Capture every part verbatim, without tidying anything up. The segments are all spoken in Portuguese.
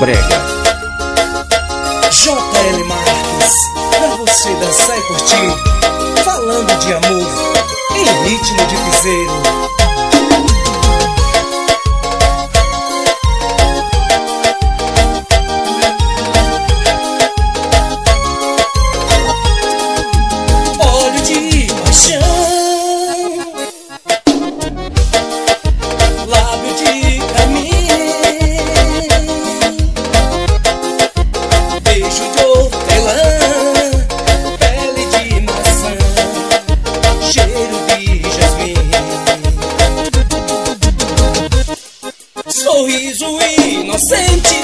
brega. J L Marques, pra você dançar e curtir, falando de amor, em ritmo de piseiro. Sorriso inocente,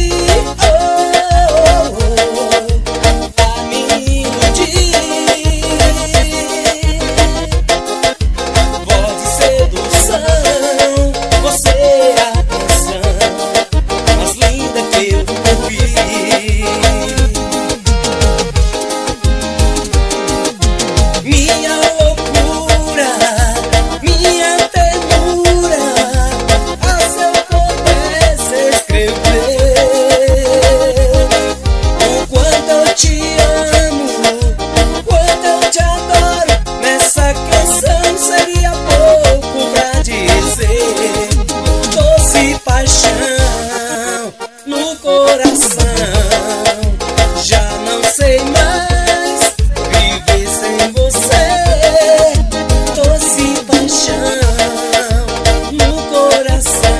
oh, oh, oh, a me iludir. Voz de sedução, você é a canção mais linda que eu ouvi. Minha loucura, minha ternura, o quanto eu te amo, quanto eu te adoro. Nessa canção seria pouco pra dizer. Doce paixão no coração, já não sei mais viver sem você. Doce paixão no coração,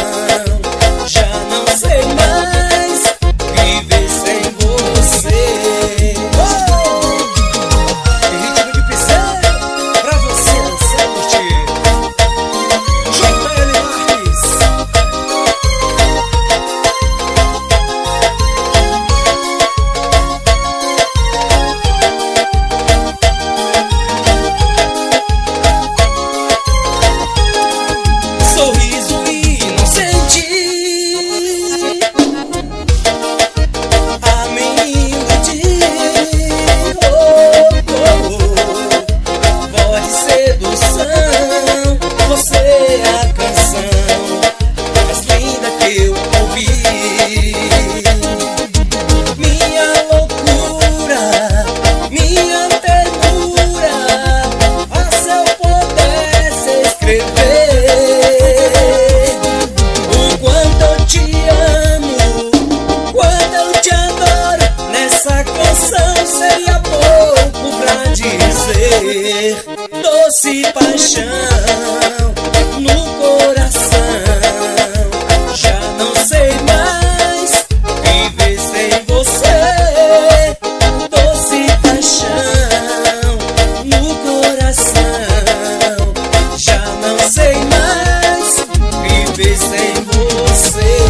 doce paixão no coração, já não sei mais viver sem você. Doce paixão no coração, já não sei mais viver sem você.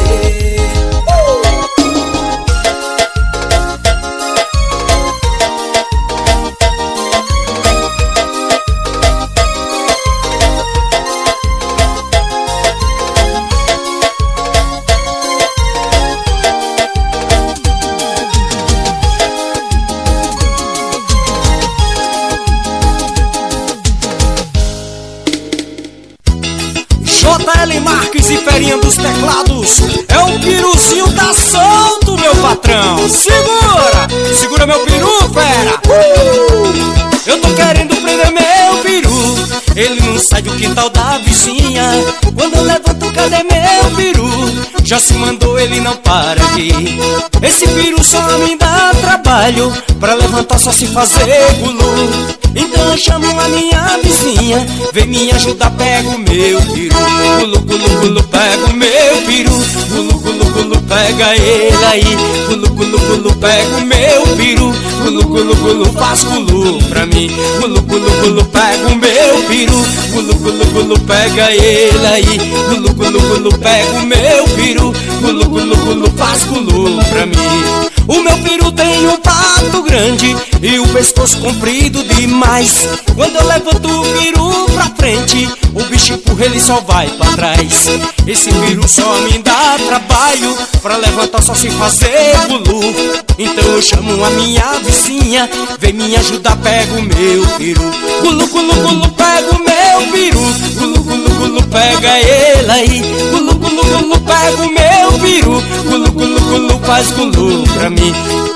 J L Marques e Ferinha dos teclados, é o piruzinho tá solto, meu patrão. Segura, segura meu peru, fera. uh! Eu tô querendo prender meu peru, ele não sai do quintal da vizinha. Quando eu levanto, cadê meu peru? Já se mandou, ele não para aqui. Esse peru só me dá trabalho, pra levantar só se fazer gulu. Então eu chamo a minha vizinha, vem me ajudar, pega o meu peru. Gulu, gulu, gulu, pega o meu peru. Gulu, gulu, gulu, pega ele aí. Gulu, gulu, gulu, pega o meu peru. Gulu, gulu, gulu, faz gulu pra mim. Gulu, gulu, gulu, pega o meu peru. Gulu, gulu, gulu, pega ele aí. Gulu, gulu, gulu, pega o meu peru. Gulu, gulu, gulu, faz gulu pra mim. O meu peru tem um pato grande e o pescoço comprido demais. Quando eu levanto o peru pra frente, o bicho empurra, ele só vai pra trás. Esse peru só me dá trabalho, pra levantar só se fazer gulu. Então eu chamo a minha vizinha, vem me ajudar, pega o meu peru. Gulu, gulu, gulu, pega o meu peru. Gulu, gulu, gulu, pega ele aí. Gulu, gulu, gulu, pega o meu peru. Gulu, gulu, faz gulu pra mim.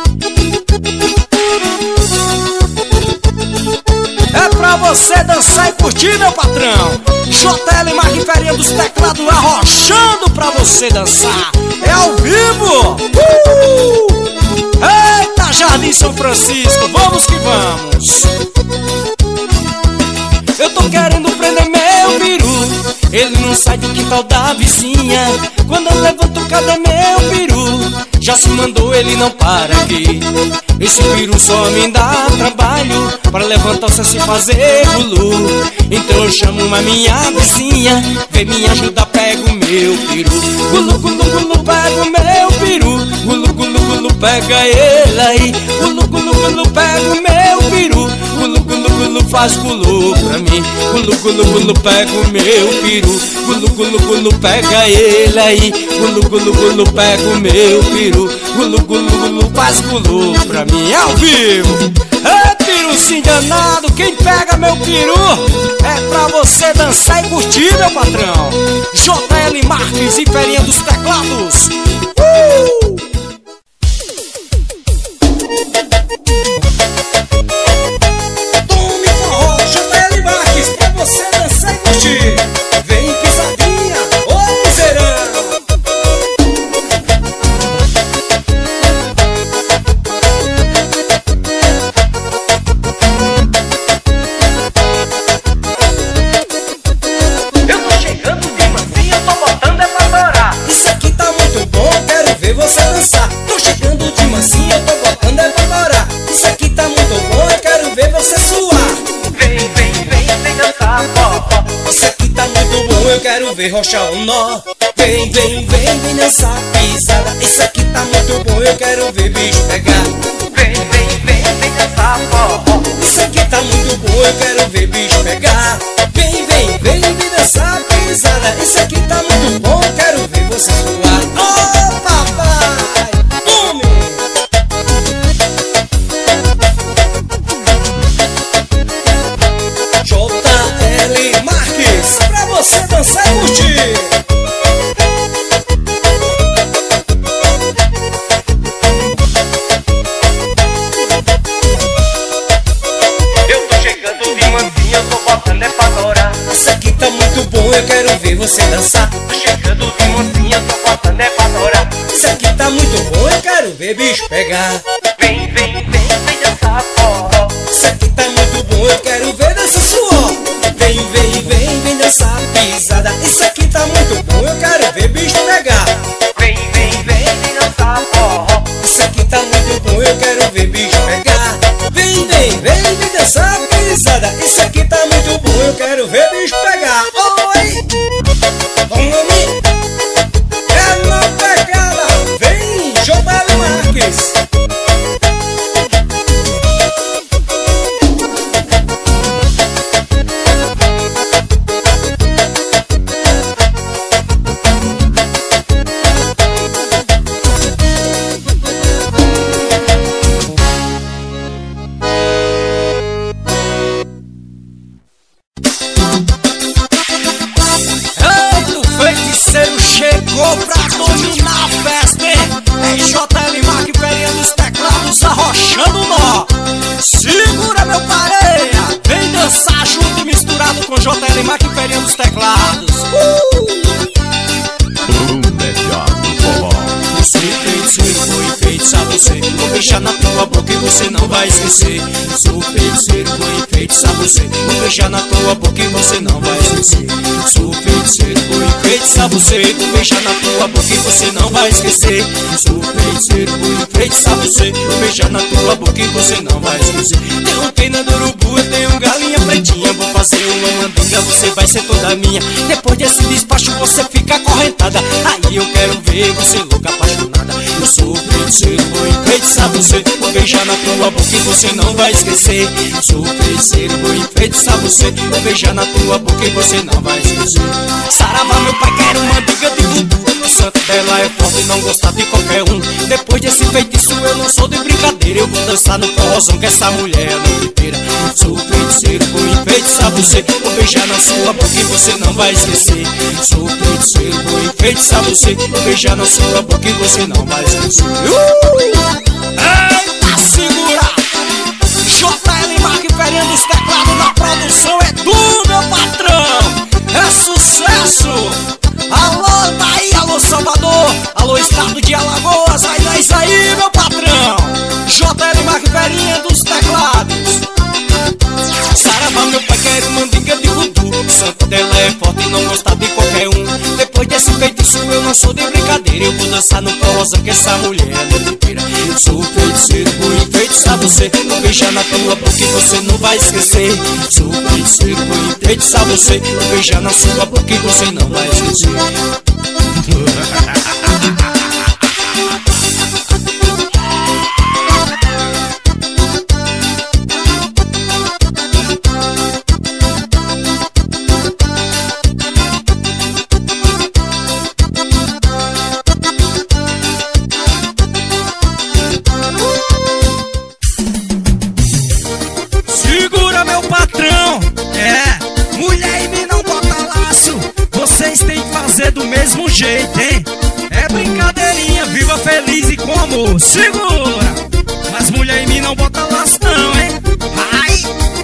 É pra você dançar e curtir, meu patrão. J L Mark Ferinha dos teclados arrochando pra você dançar. É ao vivo. uh! Eita, Jardim São Francisco, vamos que vamos. Eu tô querendo prender meu peru, ele não sai do quintal da vizinha. Quando eu levanto, cadê meu peru? Já se mandou, ele não para aqui. Esse peru só me dá trabalho, para levantar você se fazer gulu. Então eu chamo a minha vizinha, vem me ajudar, pega o meu peru. Gulu, gulu, gulu, pega o meu peru. Gulu, gulu, gulu, pega ele aí. Gulu, gulu, gulu, pega o meu peru. Gulu, gulu, gulu, faz gulu pra mim. Gulu, gulu, gulu, pega o meu peru. Gulu, gulu, gulu, pega ele aí. Gulu, gulu, gulu, pega o meu peru. Gulu, gulu, gulu, faz gulu pra mim. Ao vivo. É peruzinho danado, quem pega meu peru é pra você dançar e curtir, meu patrão. J L Marques e Ferinha dos teclados. uh! Tome forró, J L Marques, pra você dançar e curtir. Vem pisadinha, ô miserão. Eu tô chegando de mansinho, eu tô botando é pra adorar. Isso aqui tá muito bom, quero ver você dançar. Tô chegando de mansinho, eu tô botando é pra adorar. Isso aqui tá muito bom, eu quero ver você suar. Vem, vem, vem, vem dançar, ó. Isso aqui tá muito bom, eu quero ver rochar um nó. Vem, vem, vem, vem dançar pisada. Isso aqui tá muito bom, eu quero ver bicho pegar. Vem, vem, vem, vem dançar, ó. Isso aqui tá muito bom, eu quero ver bicho pegar. Vem, vem, vem, vem dançar pisada. Isso aqui tá muito bom, eu quero ver você suar. Ô papai, tome! J L Marques, pra você dançar e curtir. Eu tô chegando de mansinho, eu tô botando é pra adorar. Isso aqui tá muito bom, eu quero ver você dançar. Tô chegando de mansinho, eu tô botando é pra adorar. Isso aqui tá muito bom, eu quero ver bicho pegar. Vem, vem, vem, vem dançar, ó. Isso aqui tá muito bom, eu quero ver dança suor. Vem, vem, vem, vem dançar pisada. Isso aqui tá muito bom, eu quero ver bicho pegar. Vem, vem, vem, vem dançar, ó. Isso aqui tá muito bom, eu quero ver bicho pegar. Vem, vem, vem, vem dançar pisada. Isso aqui tá muito bom, eu quero ver bicho pegar. Oi! Tome! É na pegada! Vem, J L Marques! Chegou pra dominar a festa, hein? É J L Mark Ferinha dos teclados arrochando o nó. Segura, meu pareia, vem dançar junto e misturado com J L Mark Ferinha dos teclados. uh! O melhor do forró. Você feiticeiro, foi enfeitiçar você. Vou beijar na tua boca e você não vai esquecer. Sou feiticeiro, vou enfeitiçar você. Vou beijar na tua boca e você não vai esquecer. Sou feiticeiro, vou enfeitiçar você. Vou beijar na tua boca e você não vai esquecer. Sou feiticeiro, vou enfeitiçar você. Vou beijar na tua boca e você não vai esquecer. Tenho pena do urubu, eu tenho galinha pretinha. Vou fazer uma mandinga, você vai ser toda minha. Depois desse despacho você fica acorrentada. Aí eu quero ver você louca, apaixonada. Eu sou feiticeiro, vou enfeitiçar você. Vou beijar na tua boca e você não vai esquecer. Sou feiticeiro, vou enfeitiçar você. Vou beijar na tua boca e você não vai esquecer. Saravá, meu pai, quero uma diga de voodoo. O santo dela é forte, pode não gostar de qualquer um. Depois desse feitiço eu não sou de brincadeira. Eu vou dançar no forrozão que essa mulher é noiteira. Sou feiticeiro, vou enfeitiçar você. Vou beijar na sua boca e você não vai esquecer. Sou feiticeiro, vou enfeitiçar você. Vou beijar na sua boca e você não vai esquecer. uh! Eita, segura! J L Mark ferindo os teclados na produção. É tu, meu patrão! É sucesso! Alô, Bahia, alô, Salvador, alô, estado de Alagoas. Vai dar isso aí, meu patrão! J L Mark ferinha dos teclados. Saravá, meu pai, quero mandinga de voodoo. O santo dela é forte e não gosta de qualquer um. Depois desse feitiço eu não sou de brincadeira. Eu vou dançar no forrozão que essa mulher é noiteira. Eu sou feiticeiro, vou enfeitiçar você. Vou beijar na tua boca e você não vai esquecer. Sou feiticeiro, vou enfeitiçar você. Vou beijar na sua boca e você não vai esquecer. Do mesmo jeito, hein? É brincadeirinha, viva feliz e com amor. Segura! Mas mulher em mim não bota laço não, hein? Ai!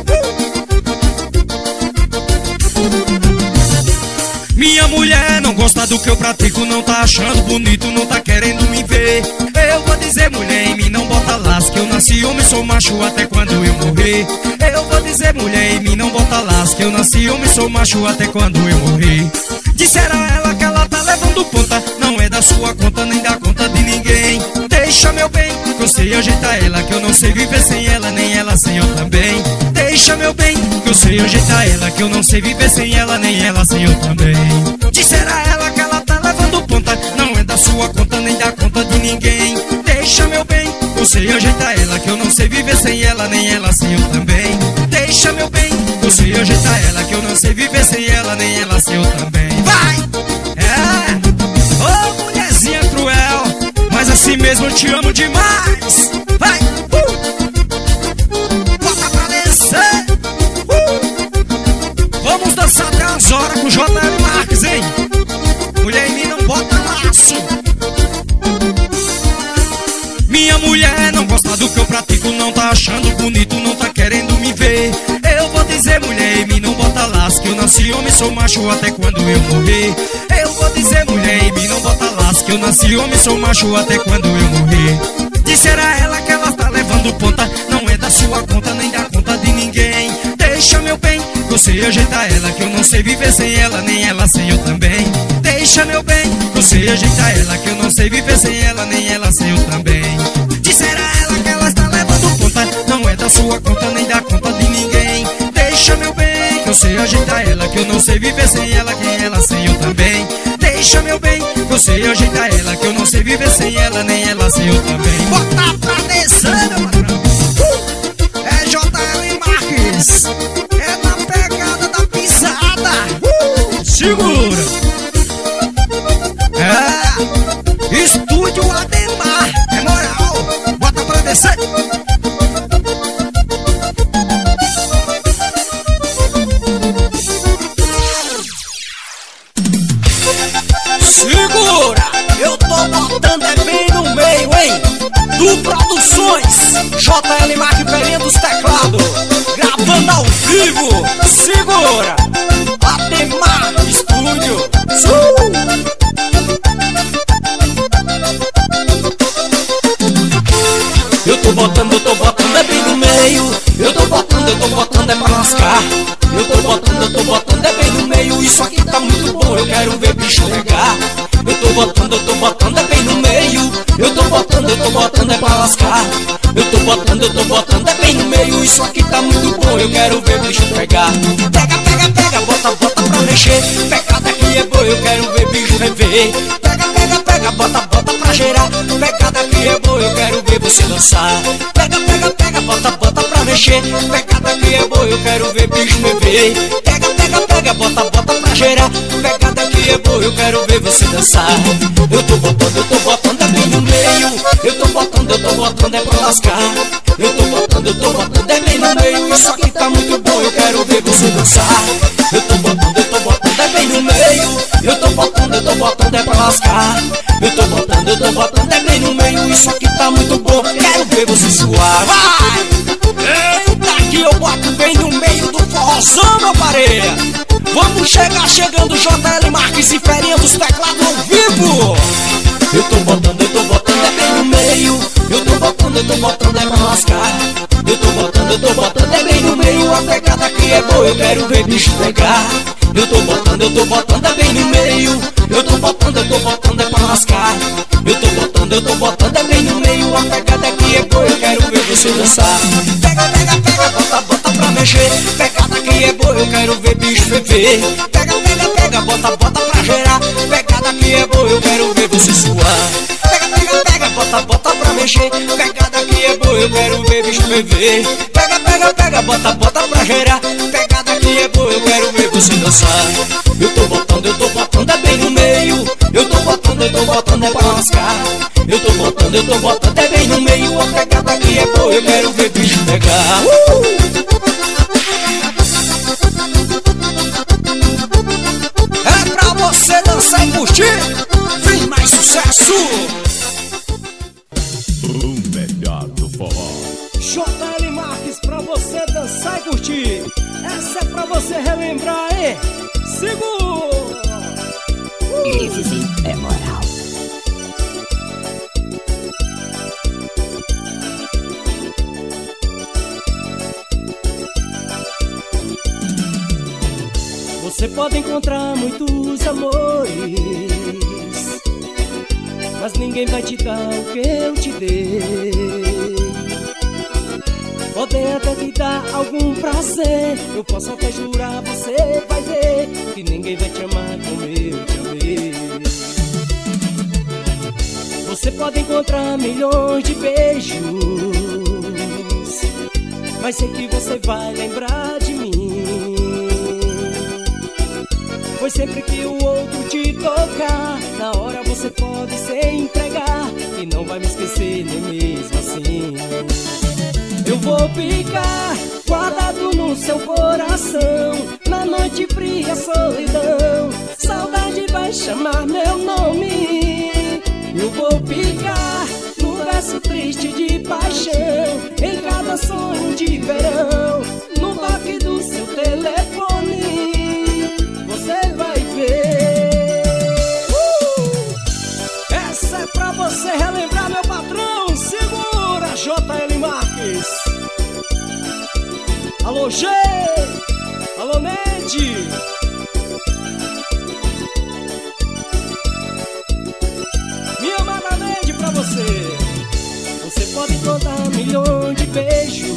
Minha mulher não gosta do que eu pratico. Não tá achando bonito, não tá querendo me ver. Eu vou dizer, mulher em mim não bota laço, que eu nasci homem, sou macho até quando eu morrer. Eu vou dizer, mulher em mim não bota laço, que eu nasci homem, sou macho até quando eu morrer. Disseram a ela que ela tá levando ponta. Não é da sua conta, nem da conta de ninguém. Deixa meu bem, que eu sei ajeitar ela, que eu não sei viver sem ela, nem ela sem eu também. Deixa meu bem, que eu sei ajeitar ela, que eu não sei viver sem ela, nem ela sem eu também. Disseram a ela que ela tá levando ponta. Não é da sua conta, nem da conta de ninguém. Deixa meu bem, que eu sei ajeitar ela, que eu não sei viver sem ela, nem ela sem eu também. Deixa meu bem, que eu sei ajeitar ela, que eu não sei viver sem ela, nem ela sem eu também. Vai! É! Ô, oh, mulherzinha cruel, mas assim mesmo eu te amo demais. Vai! Uh! Bota pra descer! Uh! Vamos dançar até as horas com J L Marques, hein? Mulher em mim não bota laço. Minha mulher não gosta do que eu pratico. Não tá achando bonito, não tá querendo me ver. Eu vou dizer, mulher em mim não bota laço, que eu nasci homem, sou macho até quando eu morrer. Eu vou dizer, mulher em mim não bota laço, que eu nasci homem, sou macho até quando eu morrer. Disseram a ela que ela tá levando ponta. Não é da sua conta, nem da conta de ninguém. Deixa meu bem, que eu sei ajeitar ela, que eu não sei viver sem ela, nem ela sem eu também. Deixa meu bem, que eu sei ajeitar ela, que eu não sei viver sem ela, nem ela sem eu também. Disseram a ela que ela está levando ponta. Não é da sua conta, nem da conta de ninguém. Deixa meu bem, que eu sei ajeitar ela, que eu não sei viver sem ela, nem ela sem eu também. Deixa meu bem, que eu sei ajeitar ela, que eu não sei viver sem ela, nem ela sem eu também. Bota pra descer, meu patrão. Uh! É J L Marques, é na pegada da pisada. Uh! Segura! É Estúdio Ademar, é moral. Bota pra descer. Segura! Eu tô botando é bem no meio, hein? Do Produções, J L Mark ferinha dos teclados, gravando ao vivo. Segura! Ademar Estúdio. Uh! Eu tô botando, eu tô botando é bem no meio. Eu tô botando, eu tô botando é pra lascar. Eu tô botando, eu tô botando é bem no meio. Isso aqui tá muito bom, eu quero ver bicho pegar. Eu tô botando, eu tô botando é bem no meio. Eu tô botando, eu tô botando é pra lascar. Eu tô botando, eu tô botando é bem no meio. Isso aqui tá muito bom, eu quero ver bicho pegar. Pega, pega, pega, bota, bota pra mexer. Pegada aqui é boa, eu quero ver bicho rever. Pega, pega, pega, bota, bota pra gerar. Pegada aqui é boa, eu quero ver você dançar. Pega, pega, pega, bota, bota pra mexer. Pegada aqui é boa, eu quero ver bicho rever. Pega, pega, Pega, pega, bota, bota pra gerar. Pegada que é boa, eu quero ver você dançar. Eu tô botando, eu tô botando é bem no meio. Eu tô botando, eu tô botando é pra lascar. Eu tô botando, eu tô botando é bem no meio. Isso aqui tá muito bom, eu quero ver você dançar. Eu tô botando, eu tô botando é bem no meio. Eu tô botando, eu tô botando é pra lascar. Eu tô botando, eu tô botando é bem no meio. Isso aqui tá muito bom, quero ver você suar. Vai! Eita, que eu boto bem no meio do forrozão, meu pareia. Vamos chegar chegando, J L Marques e Ferinha dos teclados ao vivo. Eu tô botando, eu tô botando é bem no meio. Eu tô botando, eu tô botando é pra lascar. Eu tô botando, eu tô botando é bem no meio. A pegada aqui é boa, eu quero ver bicho pegar. Eu tô botando, eu tô botando é bem no meio. Eu tô botando, eu tô botando é pra lascar. Eu tô botando, eu tô botando é bem no meio. A pegada aqui é boa, eu quero ver você dançar. Pega, pega, pega, bota, bota pra mexer. Pegada aqui é boa, eu quero ver bicho ferver. Pega, pega, pega, bota, bota pra gerar. Pegada aqui é boa, eu quero ver você suar. Pega, pega, pega, bota, bota pra mexer. Pegada aqui é boa, eu quero ver bicho ferver. Pega, pega, pega, bota, bota pra gerar. Pegada aqui é boa, eu quero ver você dançar. Eu tô botando, eu tô botando é bem no meio. Eu tô botando, eu tô botando é pra lascar. Eu tô botando, eu tô botando é bem no meio. A pegada aqui é boa, eu quero ver bicho pegar. uh! É pra você dançar e curtir. Vem mais sucesso. O melhor do forró. J L Marques pra você dançar e curtir. Essa é pra você relembrar, hein? Segura! Esse sim é moral. Você pode encontrar muitos amores, mas ninguém vai te dar o que eu te dei. Podem até te dar algum prazer, eu posso até jurar, você vai ver que ninguém vai te amar como eu te amei. Você pode encontrar milhões de beijos, mas sei que você vai lembrar de mim. Pois sempre que o outro te tocar, na hora você pode se entregar e não vai me esquecer nem mesmo assim. Eu vou ficar guardado no seu coração, na noite fria, solidão. Saudade vai chamar meu nome. Eu vou ficar no verso triste de paixão, em cada sonho de verão, no toque do seu telefone. Você vai ver. uh! Essa é pra você relembrar, meu patrão. Segura, J L Marques. Alô, G. Alô, Ned. Minha amada Ned pra você. Você pode contar milhões de beijos,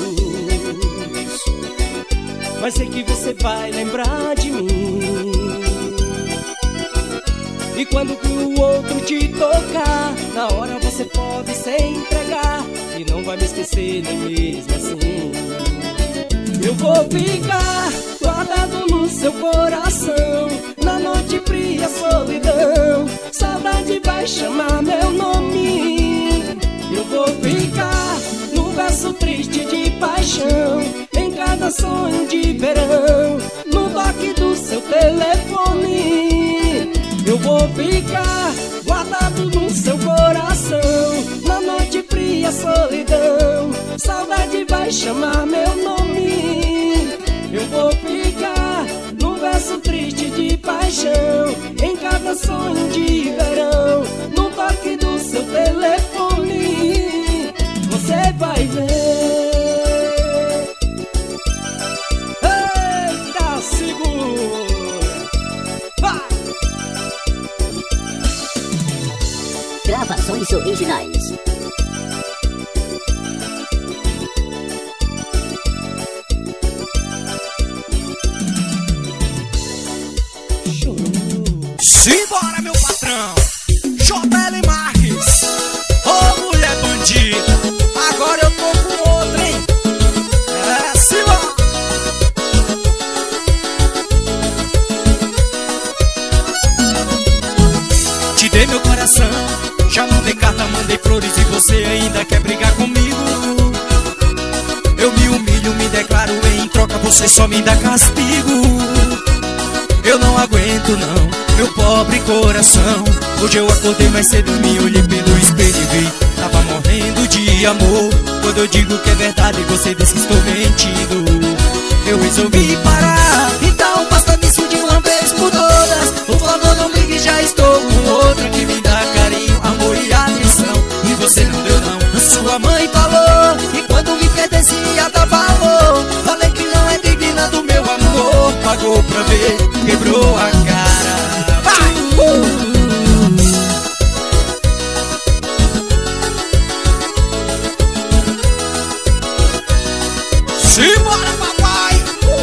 mas sei que você vai lembrar de mim. E quando o outro te tocar, na hora você pode se entregar e não vai me esquecer nem mesmo assim. Eu vou ficar guardado no seu coração, na noite fria, solidão. Saudade vai chamar meu nome. Eu vou ficar no verso triste de paixão, em cada sonho de verão, no toque do seu telefone. Eu vou ficar guardado no seu coração, na noite fria, solidão. Saudade vai chamar meu nome. Eu vou ficar no verso triste de paixão, em cada sonho de verão, no toque do seu telefone. Você vai ver. Eita, segura. Vai! Gravações originais. Simbora, meu patrão! J L Marques! Ô, oh, mulher bandida! Agora eu tô com outra, hein? É, simbora! meu coração. Já mandei carta, mandei flores e você ainda quer brigar comigo. Eu me humilho, me declaro, em troca você só me dá castigo. Eu não aguento não, meu pobre coração. Hoje eu acordei mais cedo, me olhei pelo espelho e vi, tava morrendo de amor. Quando eu digo que é verdade, você diz que estou mentindo. Eu resolvi parar, então basta nisso de uma vez por todas. Por favor não brigue, já estou com outra que me dá carinho, amor e atenção. E você não deu não, sua mãe falou, e quando me pertencia dá valor. Falei que não é digna do meu amor, pagou pra ver, quebrou a cara. Vai! Uh! Simbora, papai!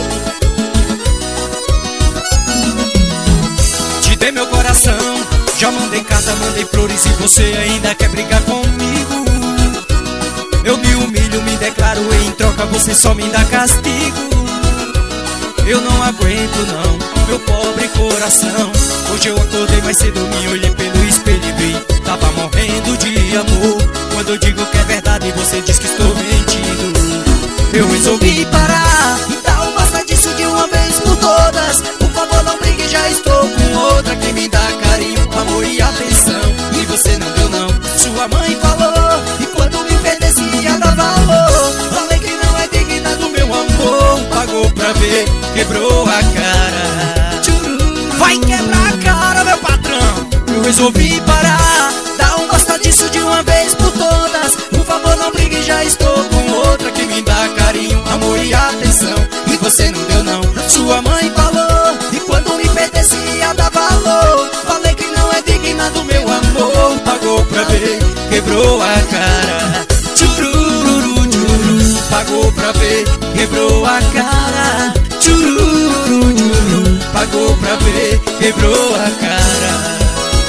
Te dei meu coração, já mandei carta, mandei flores e você ainda quer brigar comigo. Eu me humilho, me declaro, em troca você só me dá castigo. Eu não aguento não, meu pobre coração. Hoje eu acordei mais cedo, me olhei pelo espelho e vi, tava morrendo de amor. Quando eu digo que é verdade, você diz que estou mentindo. Eu resolvi parar, então basta disso de uma vez por todas. Por favor não brigue, já estou com outra que me dá carinho, amor e atenção. E você não deu não, sua mãe falou, e quando me pertencia dá valor. Falei que não é digna do meu amor, pagou pra ver, quebrou a cara. Vai quebrar a cara, meu patrão. Eu resolvi parar, dá um basta disso de uma vez por todas. Por favor não brigue, já estou com outra que me dá carinho, amor e atenção. E você não deu não, sua mãe falou, e quando me pertencia dá valor. Falei que não é digna do meu amor, pagou pra ver, quebrou a cara. Tchururu, tchururu, pagou pra ver, quebrou a cara. Tchururu, tchururu, pagou pra ver, quebrou a cara.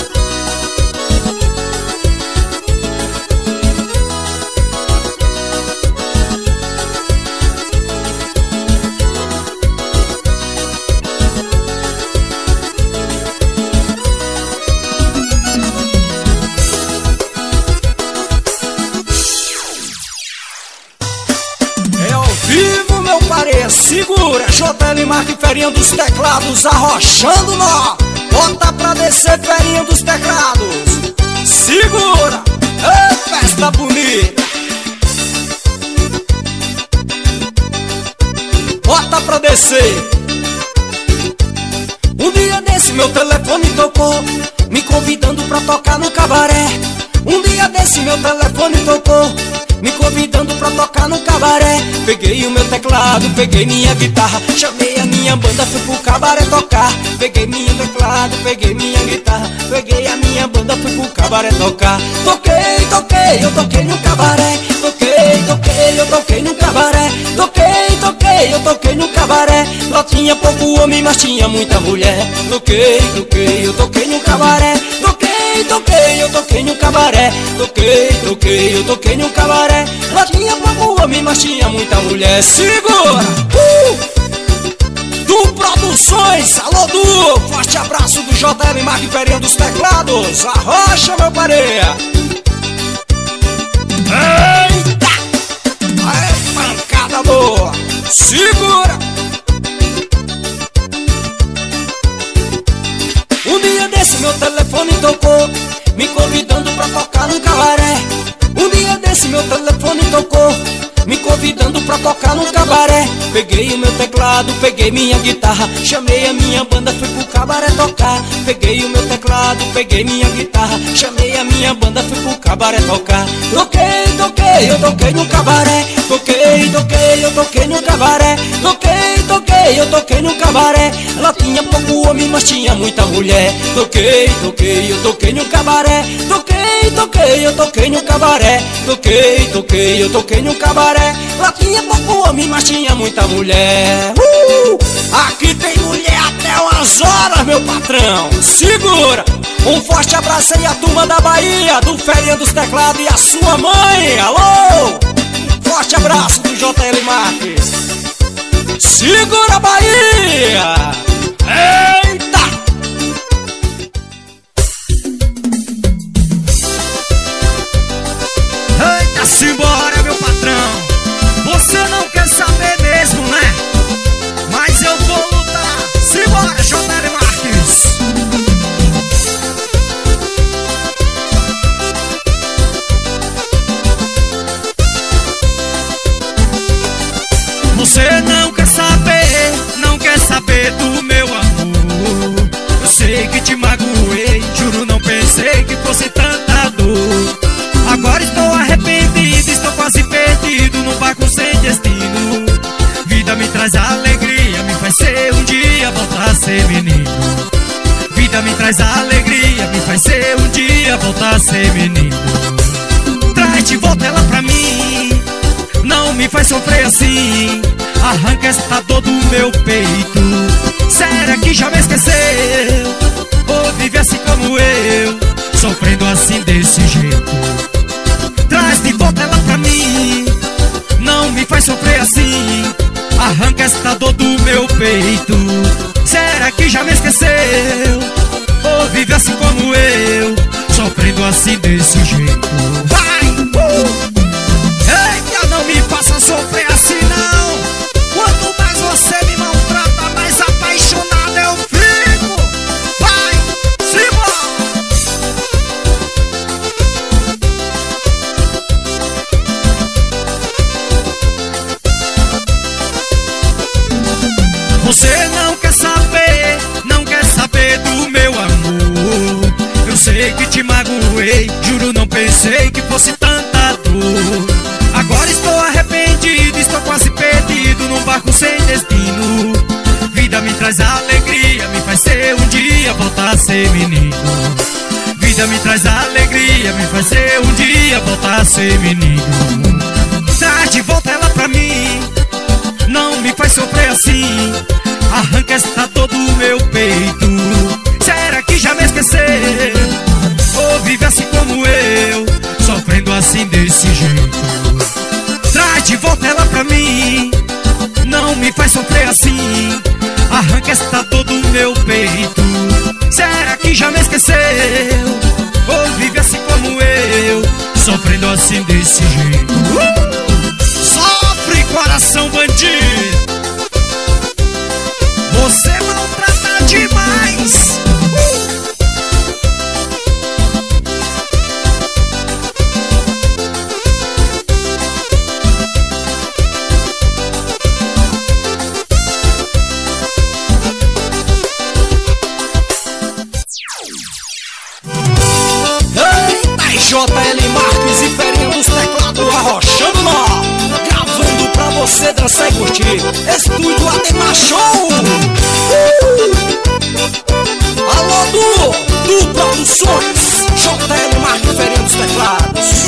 Segura, J L Marque, ferinha dos teclados, arrochando nó. Bota pra descer, ferinha dos teclados. Segura, ei, festa bonita. Bota pra descer. Um dia desse meu telefone tocou, me convidando pra tocar no cabaré. Um dia desse meu telefone tocou, me convidando pra tocar no cabaré. Peguei o meu teclado, peguei minha guitarra, chamei a minha banda, fui pro cabaré tocar. Peguei minha teclado, peguei minha guitarra, peguei a minha banda, fui pro cabaré tocar. Toquei, toquei, eu toquei no cabaré. Toquei, toquei, eu toquei no cabaré. Toquei, toquei, eu toquei no cabaré. Lá tinha pouco homem, mas tinha muita mulher. Toquei, toquei, eu toquei no cabaré. Toquei, toquei, eu toquei no cabaré. Toquei, toquei, eu toquei no cabaré. Lá tinha pouco homem, mas tinha muita mulher. Segura! Uh! Du Produções, alô Du! Forte abraço do J L Marque, ferinha dos teclados. Arrocha, meu pareia! Eita! Aê, pancada boa! Segura! Um dia desse meu telefone tocou, me convidando pra tocar no cabaré. Um dia desse meu telefone tocou, me convidando pra tocar no cabaré. Peguei o meu teclado, peguei minha guitarra, chamei a minha banda, fui pro cabaré tocar. Peguei o meu teclado, peguei minha guitarra, chamei a minha banda, fui pro cabaré tocar. Toquei, toquei, eu toquei no cabaré. Toquei, toquei, eu toquei no cabaré. Toquei, toquei, eu toquei no cabaré. Ela tinha pouco homem, mas tinha muita mulher. Toquei, toquei, eu toquei no cabaré. Toquei, toquei, eu toquei no cabaré. Toquei, toquei, eu toquei no cabaré. Lá tinha pouco homem, mas tinha muita mulher. Uh! Aqui tem mulher até umas horas, meu patrão. Segura! Um forte abraço aí a turma da Bahia, do Ferinha dos Teclados e a sua mãe. Alô! Forte abraço do J L Marques. Segura, Bahia! Eita! dia voltar a ser menino. Traz de volta ela pra mim, não me faz sofrer assim. Arranca esta dor do meu peito. Será que já me esqueceu? Ou vive assim como eu, sofrendo assim desse jeito? Traz de volta ela pra mim, não me faz sofrer assim. Arranca esta dor do meu peito. Será que já me esqueceu? Ou vive assim como eu, sofrendo assim desse jeito? Vai! Uh! Eita, não me faça sofrer assim não. Quanto mais você me maltrata, mais apaixonado eu fico. Vai! Cima! Você não quer saber, não quer saber do meu amor. Eu sei que te magoei, juro não pensei que fosse tanta dor. Agora estou arrependido, estou quase perdido num barco sem destino. Vida me traz alegria, me faz ser um dia voltar a ser menino. Vida me traz alegria, me faz ser um dia voltar a ser menino. Traz de volta ela pra mim, não me faz sofrer assim. Arranca esta dor do meu peito. Será que já me esqueceu? Ou vive assim como eu, sofrendo assim desse jeito? Traz de volta ela pra mim, não me faz sofrer assim. Arranca esta dor do meu peito. Será que já me esqueceu? Ou vive assim como eu, sofrendo assim desse jeito? uh! Sofre, coração bandido, você maltrata demais. uh! Eita, J L Marques e Ferinha dos teclados arrochando nó, gravando pra você dançar e curtir. Estúdio Ademar Show. uh! Alô, Du, Du Produções, J L Marques e Ferinha dos teclados.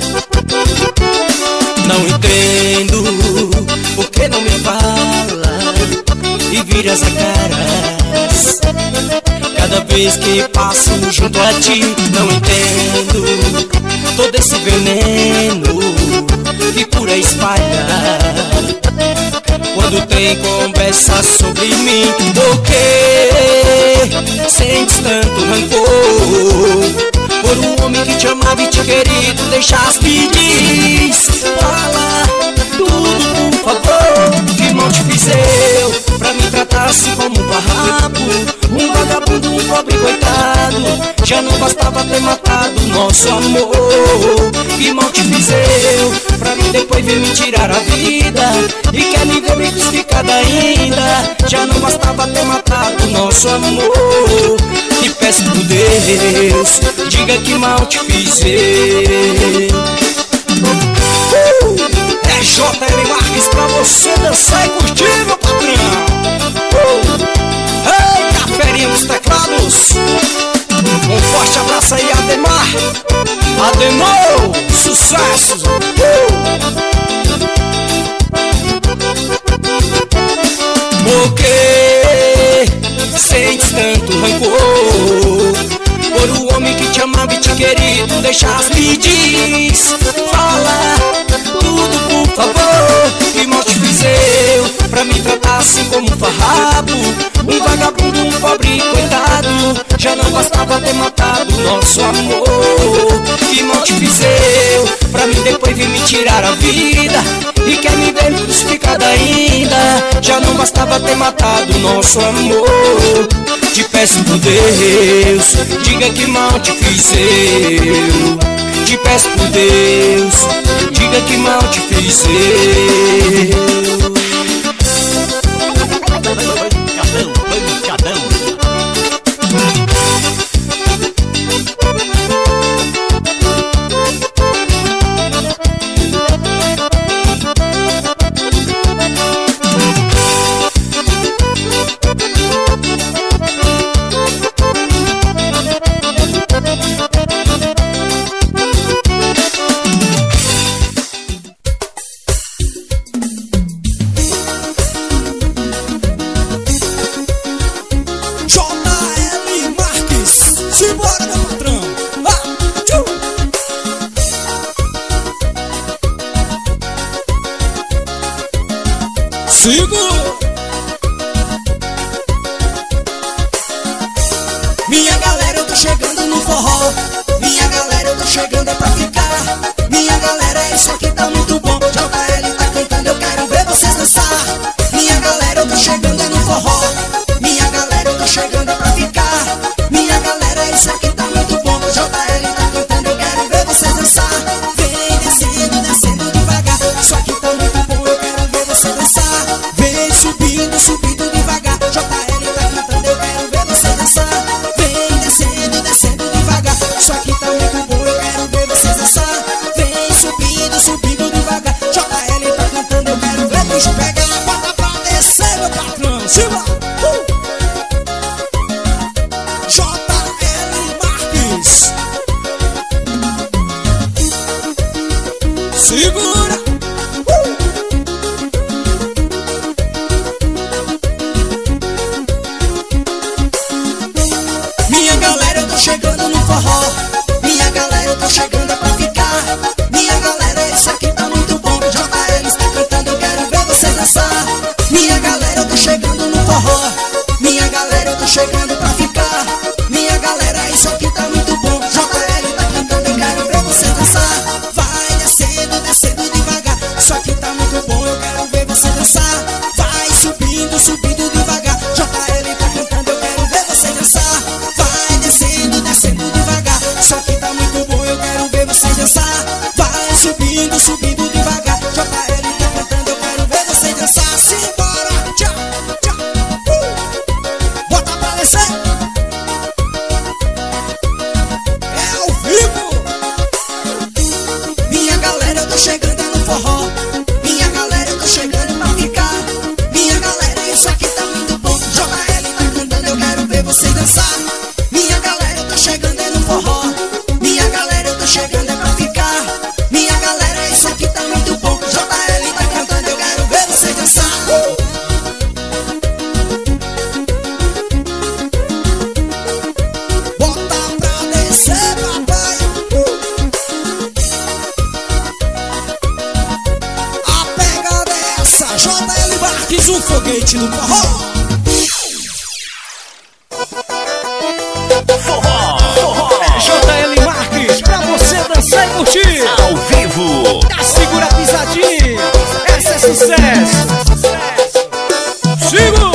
Não entendo por que não me fala e vira as caras cada vez que passo junto a ti. Não entendo todo esse veneno que por aí espalha quando tem conversa sobre mim. Por que sentes tanto rancor por um homem que te amava e te querido deixaste? Diz, fala tudo por favor. Que mal te fiz eu pra me tratar assim como um barraco, um vagabundo, um pobre coitado? Já não bastava ter matado nosso amor. Que mal te fiz eu pra mim depois vir me tirar a vida e quer me ver me crucificada ainda? Já não bastava ter matado nosso amor. Te peço por Deus, diga que mal te fiz eu. uh! É J L Marques pra você dançar e curtir, meu patrão. uh! Eita, Ferinha dos teclados. Um forte abraço aí, Ademar. Ademar, sucesso. uh! Por que sentes tanto rancor por um homem que te amava e te querido deixaste? Me diz, fala tudo por favor. Que mal te fiz eu pra me tratar assim como um farrapo, um vagabundo, um pobre coitado? Já não bastava ter matado nosso amor. Que mal te fiz eu pra mim depois vir me tirar a vida e quer me ver crucificada ainda? Já não bastava ter matado nosso amor. Te peço por Deus, diga que mal te fiz eu. Te peço por Deus, diga que mal te fiz eu. Pancadão, pancadão. Sigo. Minha galera, eu tô chegando no forró. Minha galera, eu tô chegando é pra ficar. Minha galera, isso aqui tá muito bom. J L tá cantando, eu quero ver vocês dançar. Minha galera, eu tô chegando é no forró. Minha galera, eu tô chegando é pra ficar. Minha galera, isso aqui tá muito bom. J L tá cantando, eu quero ver vocês dançar. Vem descendo, descendo devagar. Isso aqui tá muito bom, eu quero ver você dançar. Vem subindo, subindo devagar. J L tá cantando, eu quero ver você dançar. Vem descendo, descendo devagar. Isso aqui tá muito bom, eu quero ver você dançar. Vem subindo, subindo devagar. J L tá cantando, eu quero ver o bicho pegar. Bota pra descer, meu patrão. Siga! Uh! J L Marques. Segura! Minha galera, eu tô chegando no forró. Minha galera, eu tô chegando é pra ficar. Minha galera, isso aqui tá muito bom. J L está cantando, eu quero ver vocês dançar. Minha galera, eu tô chegando no forró. Minha galera, eu tô chegando pra ficar. Minha galera, isso aqui tá muito bom. J L tá cantando, eu quero ver vocês dançar. Vai descendo, descendo devagar. Isso aqui tá muito bom, eu quero ver você dançar. Vai subindo, subindo devagar. J L tá cantando, eu quero ver você dançar. Vai descendo, descendo devagar. Isso aqui tá muito bom, eu quero ver você dançar. Vai subindo, subindo devagar. J L tá cantando, eu quero ver você dançar. Simbora, tchau, tchau, uh. Bota pra descer. É ao vivo. Minha galera, eu tô chegando é no forró. Minha galera, eu tô chegando pra ficar. Minha galera, isso aqui tá muito bom. J L tá cantando, eu quero ver você dançar. Minha galera, eu tô chegando é no forró. Minha galera, eu tô chegando é pra ficar. Minha galera, isso aqui tá muito bom. J L tá cantando, eu quero ver você dançar. Uh! Bota pra descer, papai. Uh! A pegada é essa. J L Marques, um foguete no forró. Forró, forró, J L Marques, pra você dançar e curtir. ao vivo. Tá, segura a pisadinha. Essa é sucesso. Sigo.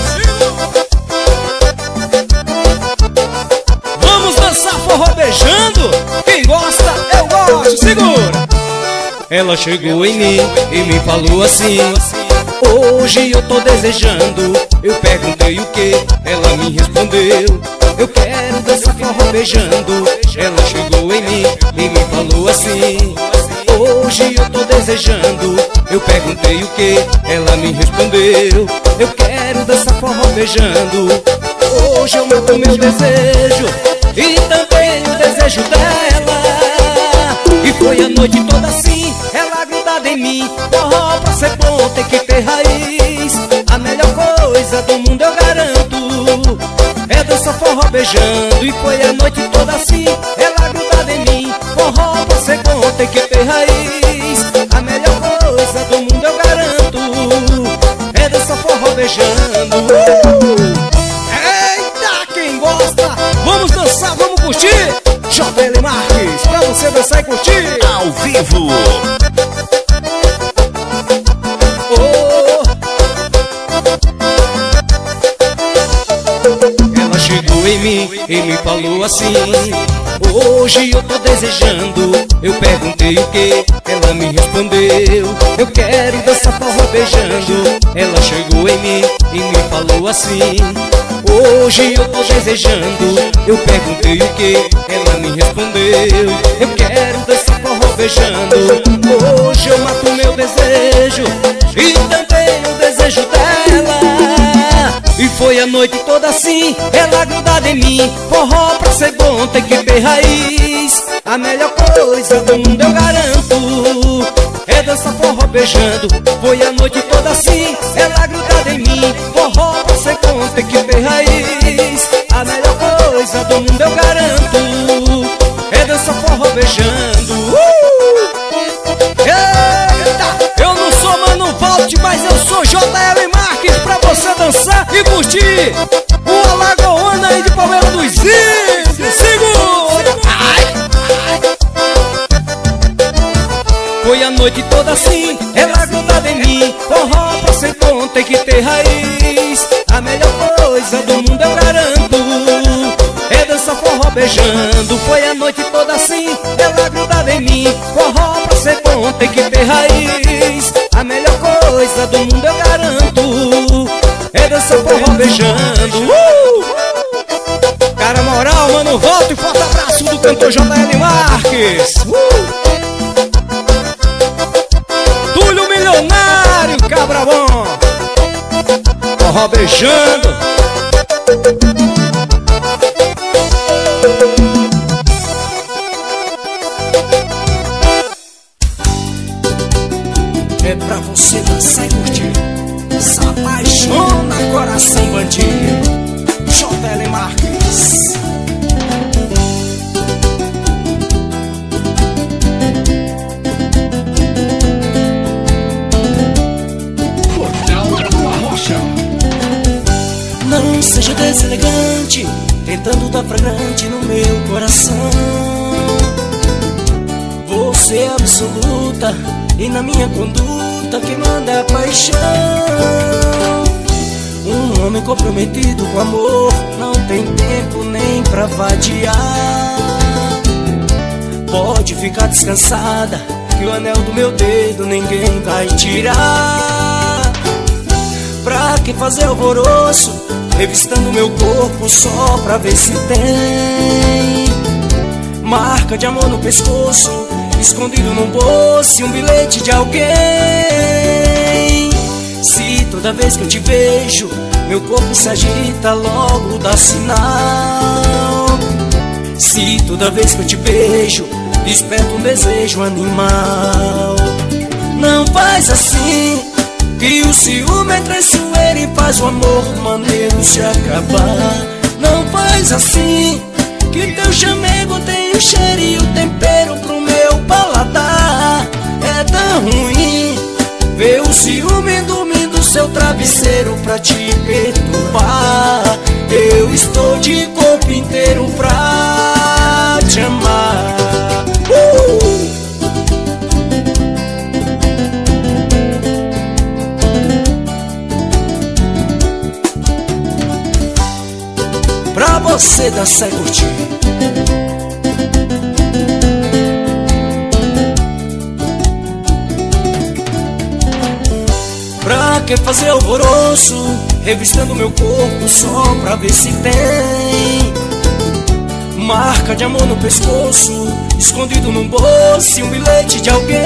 Vamos dançar forró beijando. Quem gosta, eu gosto. Segura. Ela chegou em mim e me falou assim: hoje eu tô desejando. Eu perguntei o que, ela me respondeu: eu quero dançar forró beijando. Ela chegou em mim e me falou assim: hoje eu tô desejando. Eu perguntei o que, ela me respondeu: eu quero dançar forró beijando. Hoje eu mato meu desejo e também o desejo dela. E foi a noite toda assim, ela grudada em mim. Forró pra ser bom tem que ter raiz. A melhor coisa do mundo eu garanto é dançar forró beijando. E foi a noite toda assim, ela grudada em mim. Forró pra ser bom tem que ter raiz. A melhor coisa do mundo eu garanto é dançar forró beijando. uh! Eita, quem gosta, vamos dançar, vamos curtir. J L Marques, pra você dançar e curtir. Ao vivo. Oh. Ela chegou em mim e me falou assim: hoje eu tô desejando. Eu perguntei o que, ela me respondeu: eu quero dançar forró beijando. Ela chegou em mim e me falou assim: hoje eu tô desejando. Eu perguntei o que, ela me respondeu: eu quero dançar forró beijando. Hoje eu mato meu desejo e também o desejo dela. E foi a noite toda assim, ela grudada em mim. Forró pra ser bom tem que ter raiz. A melhor coisa do mundo eu garanto é dançar forró beijando. Foi a noite toda assim, ela grudada em mim. Forró pra ser bom tem que ter raiz. A melhor coisa do mundo eu garanto é dançar forró beijando. uh! Eita, eu não sou Mano Vault, mas eu sou J dançar e curtir o Alagoana aí de Palmeira dos Índios. Segura! Foi a noite toda assim, ela grudada em mim. Forró pra ser bom tem que ter raiz. A melhor coisa do mundo eu garanto é dançar forró beijando. Foi a noite toda assim, ela grudada em mim. Forró pra ser bom tem que ter raiz. A melhor coisa do mundo eu garanto é dançar forró beijando. uh! Cara moral, mano, volta e forte abraço do cantor J L Marques. uh! Túlio Milionário, cabra bom, forró beijando. É pra você dançar e curtir, se apaixona, coração bandido. J L Marques. Não seja deselegante, tentando dar fragrante no meu coração. Você é absoluta e na minha conduta quem manda é a paixão. Um homem comprometido com amor não tem tempo nem pra vadiar. Pode ficar descansada que o anel do meu dedo ninguém vai tirar. Pra que fazer alvoroço, revistando meu corpo só pra ver se tem marca de amor no pescoço, escondido num bolso, um bilhete de alguém. Se toda vez que eu te vejo meu corpo se agita, logo dá sinal. Se toda vez que eu te beijo desperta um desejo animal. Não faz assim, que o ciúme é traiçoeiro e faz o amor maneiro se acabar. Não faz assim, que teu chamego tem o cheiro e o tempero pro meu paladar. É tão ruim ver o ciúme dormindo no seu travesseiro pra te perturbar. Eu estou de corpo inteiro pra te amar. uh! Pra você dançar e curtir. Pra que fazer alvoroço, revistando meu corpo só pra ver se tem marca de amor no pescoço, escondido num bolso, um bilhete de alguém.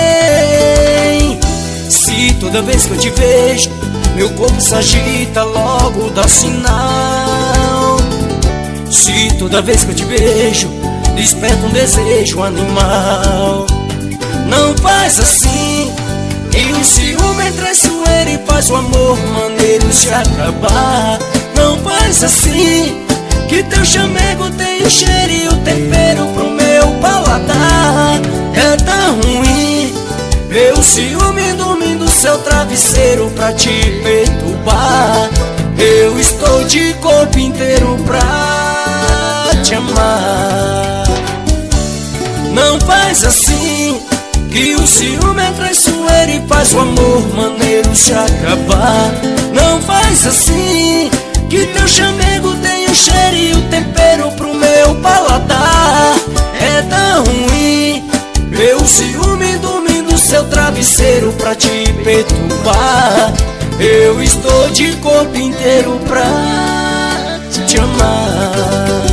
Se toda vez que eu te vejo meu corpo se agita, logo dá sinal. Se toda vez que eu te vejo desperta um desejo animal. Não faz assim, que o ciúme é traiçoeiro e faz o amor maneiro se acabar. Não faz assim, que teu chamego tem o cheiro e o tempero pro meu paladar. É tão ruim ver o ciúme dormindo no seu travesseiro pra te perturbar. Eu estou de corpo inteiro pra te amar. Não faz assim, que o ciúme é traiçoeiro e faz o amor maneiro se acabar. Não faz assim, que teu chamego tem o cheiro e o tempero pro meu paladar. É tão ruim ver o ciúme dormindo no seu travesseiro pra te perturbar. Eu estou de corpo inteiro pra te amar.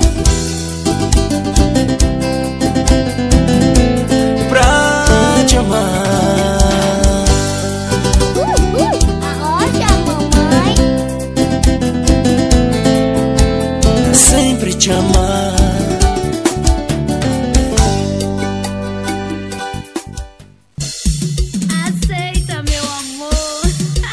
Pra te amar. Uh, uh, aonde, mamãe? Pra sempre te amar. Aceita, meu amor.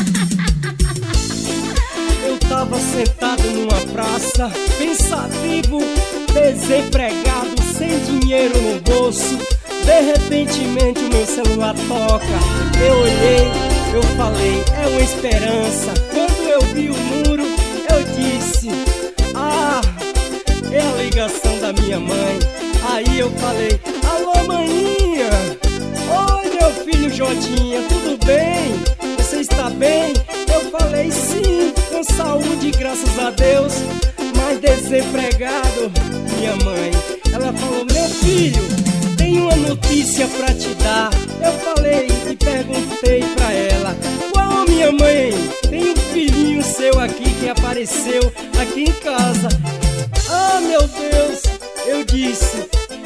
Eu tava sentado numa praça, pensativo, desempregado, sem dinheiro no bolso. De repentemente o meu celular toca. Eu olhei, eu falei, é uma esperança. Quando eu vi o muro, eu disse: ah, é a ligação da minha mãe. Aí eu falei: alô, maninha. Oi, meu filho Jotinha, tudo bem? Você está bem? Eu falei: sim, com saúde, graças a Deus, mas desempregado. Minha mãe, ela falou: meu filho, tenho uma notícia pra te dar. Eu falei e perguntei pra ela: qual, minha mãe? Tem um filhinho seu aqui que apareceu aqui em casa. Ah, meu Deus, eu disse: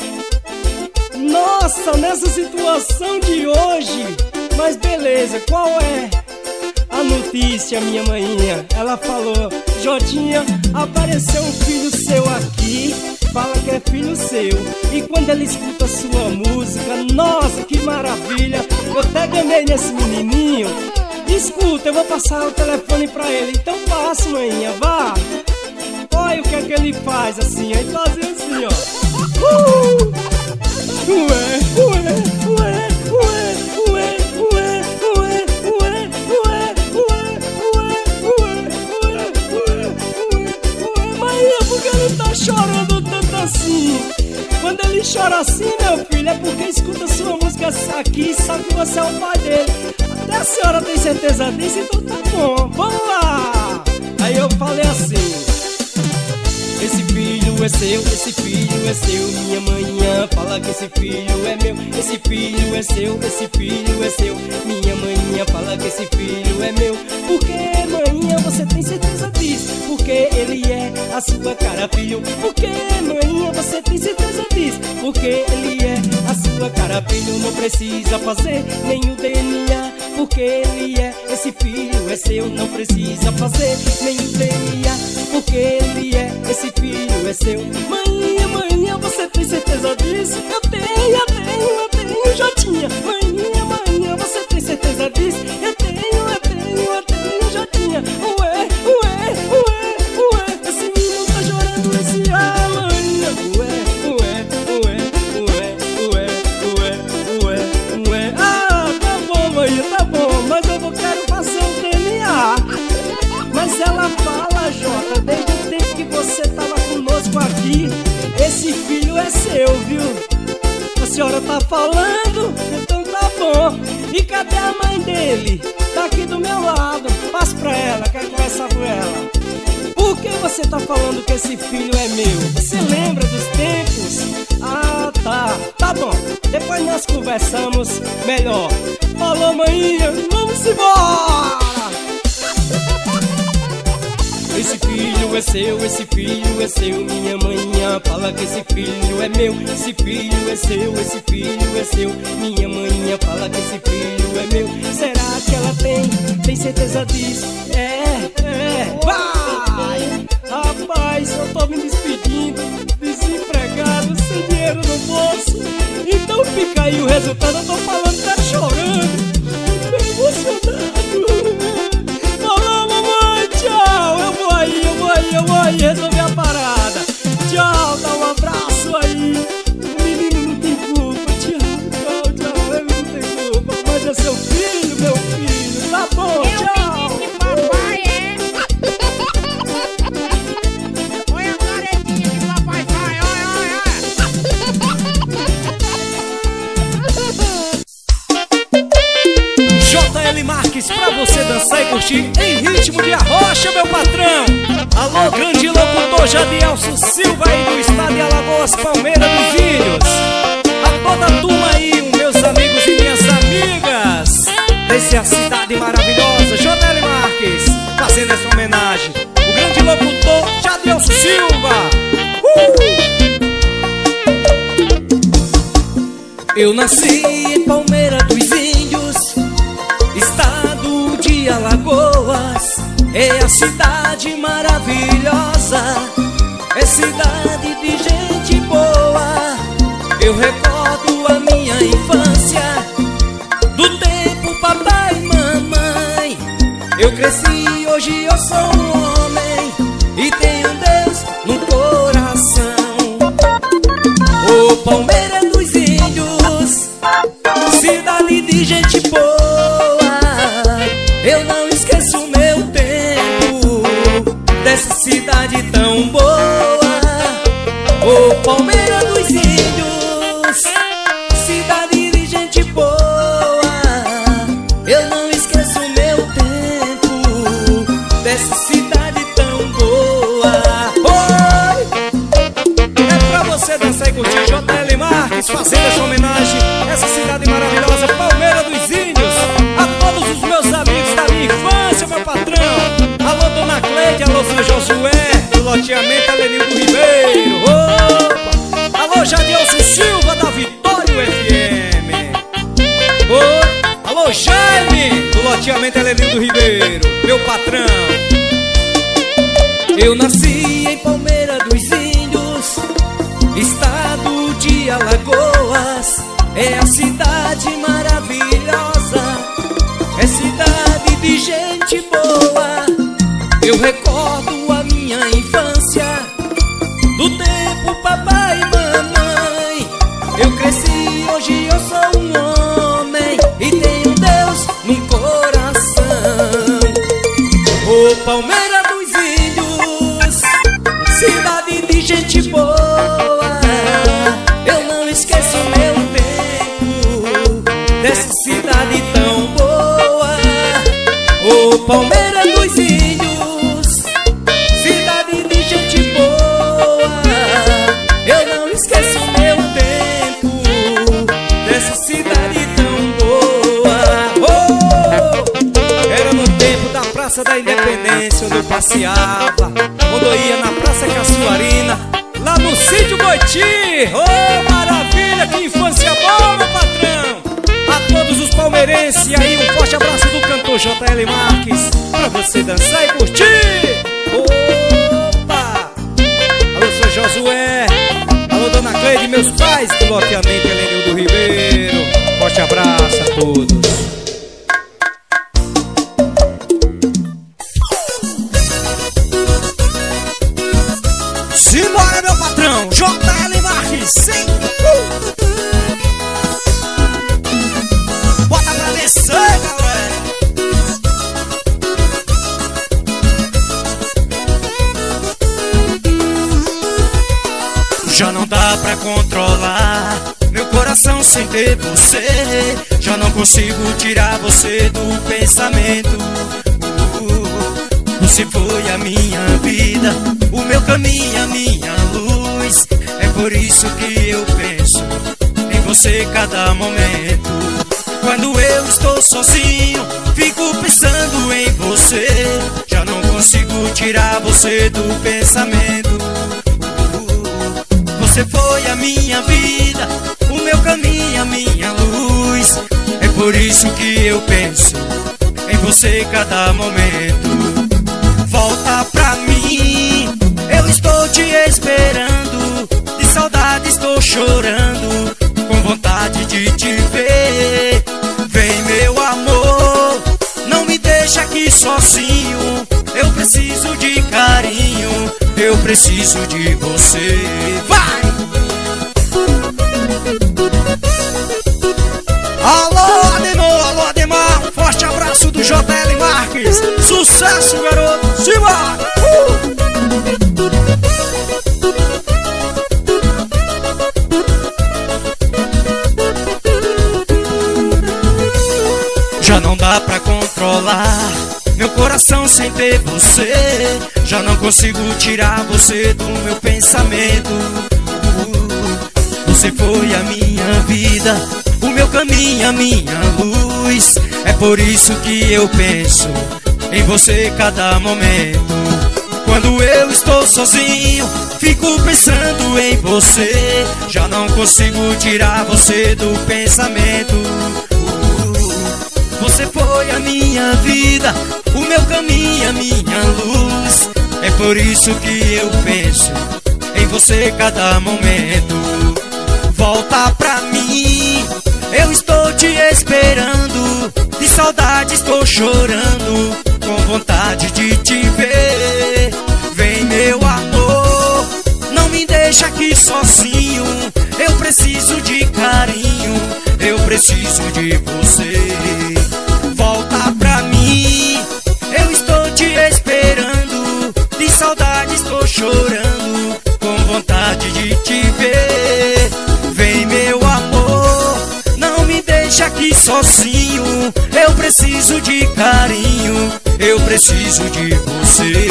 nossa, nessa situação de hoje. Mas beleza, qual é a notícia, minha maninha? Ela falou: Jotinha, apareceu um filho seu aqui, fala que é filho seu, e quando ele escuta sua música, nossa, que maravilha. Eu até gamei nesse menininho. Escuta, eu vou passar o telefone pra ele. Então passa, maninha, vá. Olha o que é que ele faz assim, aí fazia assim, ó. uh! Ué, ué, ué, ué, ué, ué, ué, ué, ué, ué, ué, ué, ué. Maria, por que ele tá chorando tanto assim? Quando ele chora assim, meu filho, é porque escuta sua música aqui e sabe que você é o pai dele. Até a senhora tem certeza disso, então tá bom, vamos lá. Aí eu falei assim: esse filho é seu, esse filho é seu. Minha manhã fala que esse filho é meu. Esse filho é seu, esse filho é seu. Minha manhã fala que esse filho é meu. Porque, manhã, você tem certeza disso? Porque ele é a sua cara, filho. Porque, manhã, você tem certeza disso? Porque ele é a sua cara, filho. Não precisa fazer nenhum D N A, porque ele é, esse filho é seu. Não precisa fazer nenhum D N A, porque ele é, esse filho é seu. Manhã, manhã, você tem certeza disso? Eu tenho, eu tenho, eu tenho, Jotinha. Manhã, manhã, você tem certeza disso? Eu tenho, eu tenho, eu tenho, Jotinha. Ué, ué, ué, ué, esse menino tá chorando esse ar, manhã. Ué, ué, ué, ué, ué, ué, ué, ué. Ah, tá bom, manhã, tá bom, mas eu não quero fazer um D N A. Mas ela fala, Jota, desde o tempo que você tava conosco aqui, esse filho é seu, viu? A senhora tá falando? Então tá bom. E cadê a mãe dele? Tá aqui do meu lado. Passa pra ela, quero conversar com ela. Por que você tá falando que esse filho é meu? Você lembra dos tempos? Ah, tá. Tá bom. Depois nós conversamos melhor. Falou, maninha, vamos embora! Esse filho é seu, esse filho é seu. Minha manhã fala que esse filho é meu. Esse filho é seu, esse filho é seu. Minha manhã fala que esse filho é meu. Será que ela tem, tem certeza disso? É, é, vai! Rapaz, eu tô me despedindo, desempregado, sem dinheiro no bolso. Então fica aí o resultado, eu tô falando, tá chorando. Tô emocionado. Tchau, eu vou aí, eu vou aí, eu vou aí resolver a parada. Tchau, dá um abraço aí. O menino não tem culpa. Tchau, tchau, tchau, ele não tem culpa. Mas é seu filho, meu filho. Tá bom, tchau. Eu disse que papai é. Olha a caretinha que papai vai, olha, olha, olha. J L Marques, pra você dançar e curtir em ritmo de arrocha, meu patrão. Alô, grande locutor Jadielso Silva aí do estado de Alagoas, Palmeira dos Ilhos. A toda a turma aí, meus amigos e minhas amigas, dessa cidade maravilhosa, J L Marques, fazendo essa homenagem. O grande locutor Jadielso Silva. uh! Eu nasci em Palmeira dos Índios, estado de Alagoas. É a cidade maravilhosa, é cidade de gente boa. Eu recordo a minha infância, do tempo papai e mamãe. Eu cresci, hoje eu sou um homem e tenho Deus no coração. Ô Palmeira dos Índios, cidade de gente boa, eu não esqueço meu tempo. L. Marques fazendo essa homenagem, essa cidade maravilhosa, Palmeira dos Índios. A todos os meus amigos da minha infância, meu patrão. Alô, Dona Cleide, alô, seu Josué, do loteamento Alenildo Ribeiro. Opa! Alô, Jadilson Silva, da Vitória U F M. Opa! Alô, Jaime, do loteamento Alenildo Ribeiro, meu patrão. Eu nasci em Palmeira dos Índios, estado de Alagoas. É a cidade maravilhosa, é cidade de gente boa. Eu recordo a minha infância, do tempo papai e mamãe. Eu cresci, hoje eu sou um homem e tenho Deus no coração. Ô Palmeira dos Índios, cidade de gente boa, eu não esqueço meu tempo dessa cidade tão boa. Ô Palmeira dos Índios, cidade de gente boa, eu não esqueço meu tempo dessa cidade tão boa. Oh! Era no tempo da Praça da Independência, onde eu passeava, quando eu ia na Praça Caçuarina, lá no Sítio Goiti. Oh, maravilha, que infância boa, meu patrão. A todos os palmeirenses, e aí um forte abraço do cantor J L. Marques, pra você dançar e curtir. Opa! Alô, seu Josué, alô, Dona Cleide, meus pais do loteamento Alenildo Ribeiro. Forte abraço a todos. Simbora, meu patrão, J L. Marques, sim. Uh! Bota pra descer, galera. Já não dá pra controlar meu coração sem ter você. Já não consigo tirar você do pensamento. Você foi a minha vida, o meu caminho, a minha luz. É por isso que eu penso em você cada momento. Quando eu estou sozinho, fico pensando em você. Já não consigo tirar você do pensamento. Você foi a minha vida, o meu caminho, a minha luz. É por isso que eu penso em você cada momento. Volta pra mim, eu estou te esperando. De saudade estou chorando, com vontade de te ver. Vem, meu amor, não me deixa aqui sozinho. Eu preciso de carinho, eu preciso de você. Vai! Alô, Ademar, alô, Ademar, um forte abraço do J L. Marques. Sucesso, garoto, simbora! Uh! Já não dá pra controlar meu coração sem ter você. Já não consigo tirar você do meu pensamento. Você foi a minha vida, o meu caminho, a minha luz. É por isso que eu penso em você cada momento. Quando eu estou sozinho, fico pensando em você. Já não consigo tirar você do pensamento. Você foi a minha vida, o meu caminho, a minha luz. É por isso que eu penso em você cada momento. Volta pra mim, eu estou te esperando. De saudade estou chorando, com vontade de te ver. Vem, meu amor, não me deixa aqui sozinho. Eu preciso de carinho, eu preciso de você. Volta pra mim, eu estou te esperando. De saudade estou chorando, com vontade de te ver. Vem, meu amor, não me deixa aqui sozinho. Eu preciso de carinho, eu preciso de você.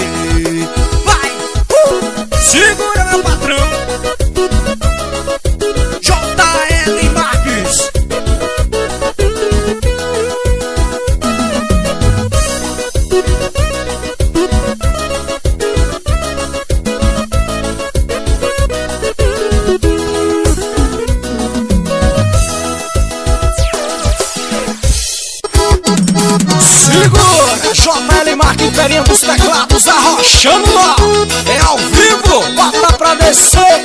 Vai! Uh! Segura, meu patrão! J Segura, J L Marque Ferinha dos teclados, arrochando nó. É ao vivo, bota pra descer.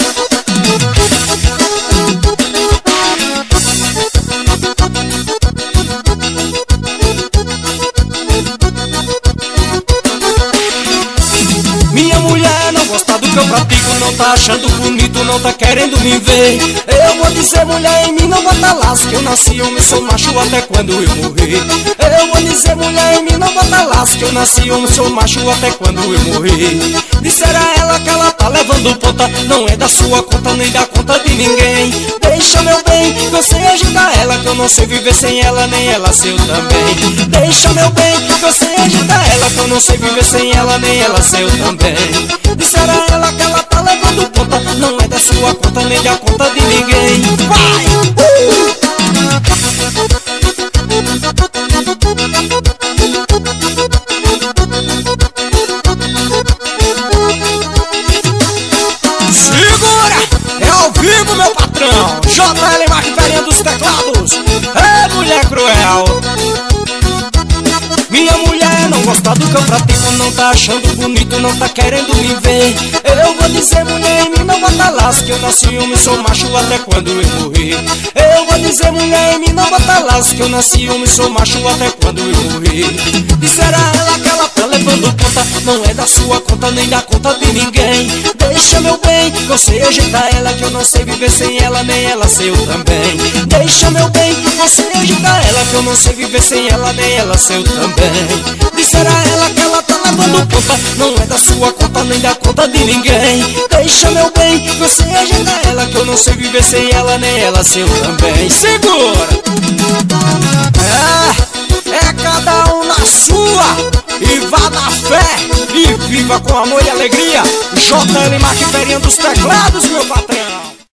Minha mulher não gosta do que eu pratico, não tá achando bonito, não tá querendo me ver. Eu vou dizer, mulher, em mim não bota laço, que eu nasci homem, sou macho até quando eu morrer. Eu vou dizer, mulher, em mim não bota laço, que eu nasci homem, sou macho até quando eu morrer. Disseram a ela que ela tá levando ponta, não é da sua conta, nem da conta de ninguém. Deixa, meu bem, que eu sei ajudar ela, que eu não sei viver sem ela, nem ela seu também. Deixa, meu bem, que eu sei ajudar ela, que eu não sei viver sem ela, nem ela seu também. Disseram a ela que ela tá levando conta, não é da sua conta, nem da conta de ninguém. Vai! Uh! Segura! É ao vivo, meu patrão! J L Marque Ferinha dos teclados. É mulher cruel. Minha mulher não gosta do que eu pratico, não tá achando bonito, não tá querendo me ver. Eu vou dizer, mulher, em mim não bota laço, que eu nasci homem, sou macho até quando eu morrer. Eu vou dizer, mulher, em mim não bota laço, que eu nasci homem, sou macho até quando eu morrer. Disseram a ela que ela tá levando conta, não é da sua conta, nem da conta de ninguém. Deixa, meu bem, que eu sei ajeitar ela, que eu não sei viver sem ela, nem ela seu também. Deixa, meu bem, que eu sei ajeitar ela, que eu não sei viver sem ela, nem ela seu também. Disseram a ela que ela tá levando conta, não é da sua conta, nem da conta de ninguém. Deixa, meu bem, que eu sei ajeitar ela, que eu não sei viver sem ela, nem ela seu também. Segura! É, é cada um na sua, e vá na fé, e viva com amor e alegria. J L Marque Ferinha dos teclados, meu patrão.